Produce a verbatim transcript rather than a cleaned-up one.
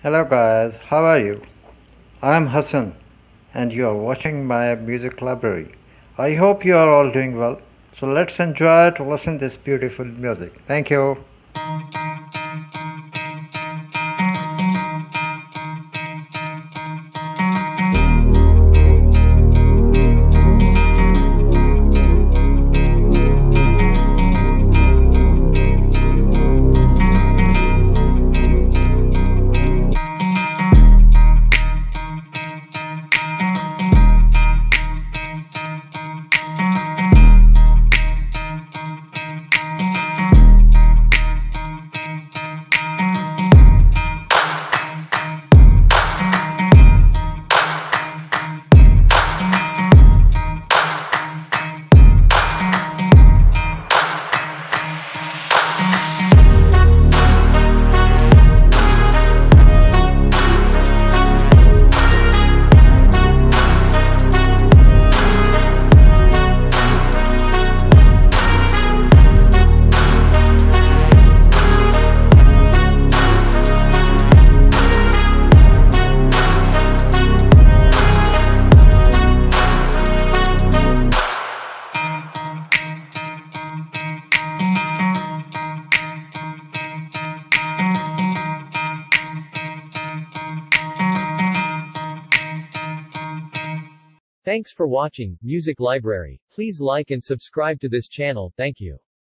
Hello guys, how are you? I am Hassan and you are watching my music library. I hope you are all doing well. So let's enjoy to listen this beautiful music. Thank you. Thanks for watching Music Library. Please like and subscribe to this channel. Thank you.